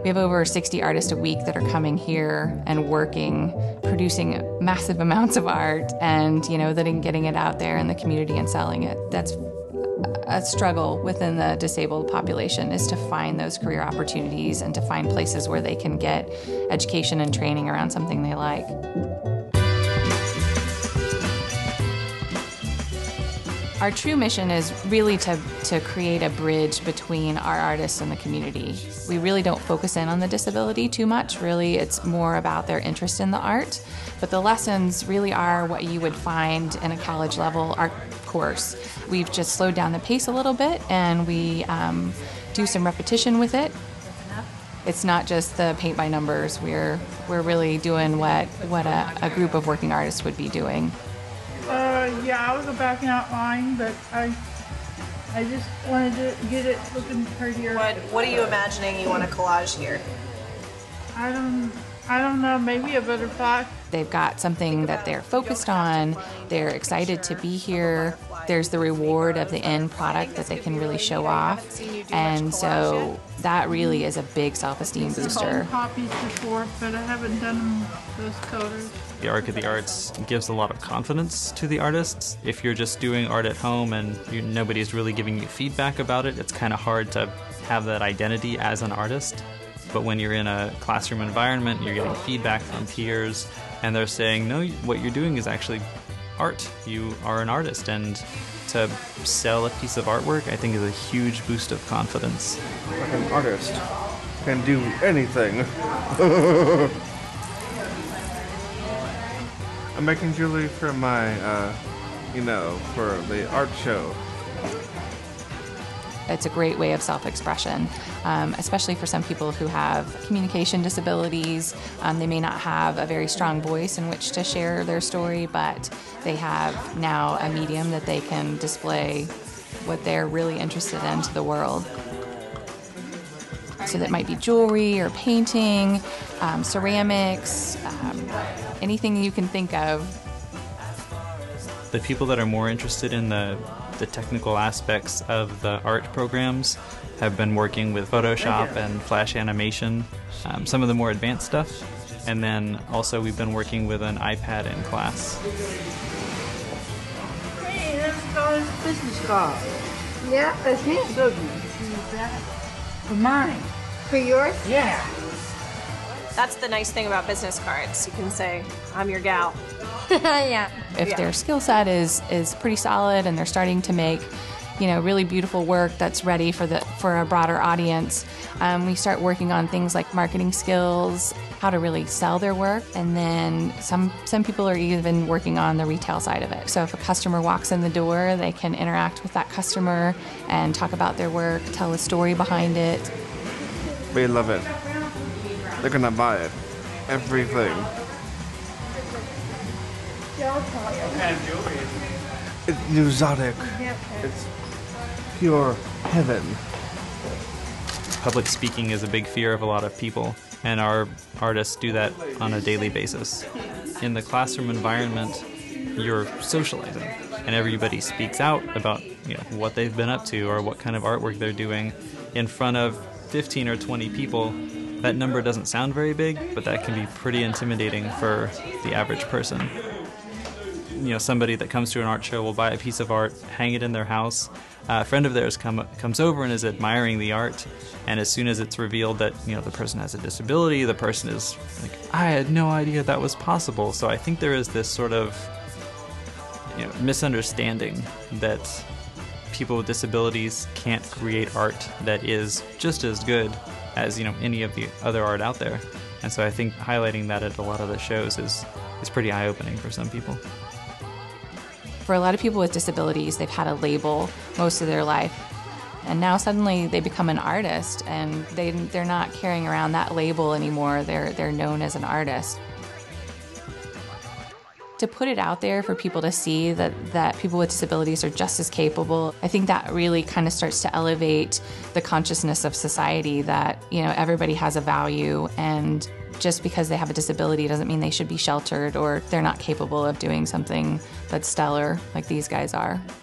We have over 60 artists a week that are coming here and working, producing massive amounts of art and, then getting it out there in the community and selling it. That's a struggle within the disabled population, is to find those career opportunities and to find places where they can get education and training around something they like. Our true mission is really to create a bridge between our artists and the community. We really don't focus in on the disability too much. Really, it's more about their interest in the art. But the lessons really are what you would find in a college level art course. We've just slowed down the pace a little bit, and we do some repetition with it. It's not just the paint by numbers. We're really doing what a group of working artists would be doing. Yeah, I was a backing out line, but I just wanted to get it looking prettier. What are you imagining you want to collage here? I don't know, maybe a butterfly. They've got something that they're focused on. They're excited to be here. There's the reward of the end product that they can really show off. And so that really is a big self-esteem booster. I've copies before, but I haven't done them those colors. The Arc of the Arts gives a lot of confidence to the artists. If you're just doing art at home and nobody's really giving you feedback about it, it's kind of hard to have that identity as an artist. But when you're in a classroom environment, you're getting feedback from peers, and they're saying, no, what you're doing is actually art. You are an artist, and to sell a piece of artwork, I think, is a huge boost of confidence. Like an artist can do anything. I'm making jewelry for my, for the art show. It's a great way of self-expression, especially for some people who have communication disabilities. They may not have a very strong voice in which to share their story, but they have now a medium that they can display what they're really interested in to the world. So that might be jewelry or painting, ceramics, anything you can think of. The people that are more interested in the technical aspects of the art programs have been working with Photoshop and Flash animation, some of the more advanced stuff, and then also we've been working with an iPad in class. Hey, that's Donna's business card. Yeah, that's me. So good. See that? For mine. For yours? Yeah. That's the nice thing about business cards. You can say, I'm your gal. Yeah. If their skill set is pretty solid and they're starting to make, really beautiful work that's ready for a broader audience, we start working on things like marketing skills, how to really sell their work, and then some people are even working on the retail side of it. So if a customer walks in the door, they can interact with that customer and talk about their work, tell a story behind it. They love it. They're gonna buy it. Everything. It's exotic. It's pure heaven. Public speaking is a big fear of a lot of people, and our artists do that on a daily basis. In the classroom environment, you're socializing, and everybody speaks out about what they've been up to or what kind of artwork they're doing in front of 15 or 20 people. That number doesn't sound very big, but that can be pretty intimidating for the average person. Somebody that comes to an art show will buy a piece of art, hang it in their house. A friend of theirs comes over and is admiring the art, and as soon as it's revealed that the person has a disability, the person is like, I had no idea that was possible. So I think there is this sort of misunderstanding that people with disabilities can't create art that is just as good as any of the other art out there. And so I think highlighting that at a lot of the shows is pretty eye-opening for some people. For a lot of people with disabilities, they've had a label most of their life. And now suddenly they become an artist, and they're not carrying around that label anymore. They're known as an artist. To put it out there for people to see that people with disabilities are just as capable, I think that really kind of starts to elevate the consciousness of society that, everybody has a value, and just because they have a disability doesn't mean they should be sheltered or they're not capable of doing something that's stellar like these guys are.